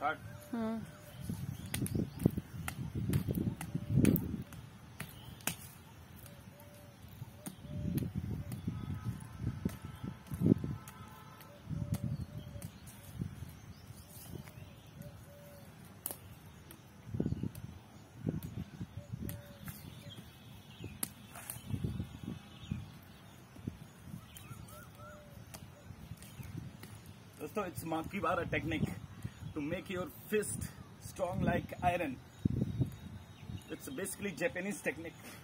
Start. दोस्तों, it's Makibara technique to make your fist strong like iron. It's basically Japanese technique.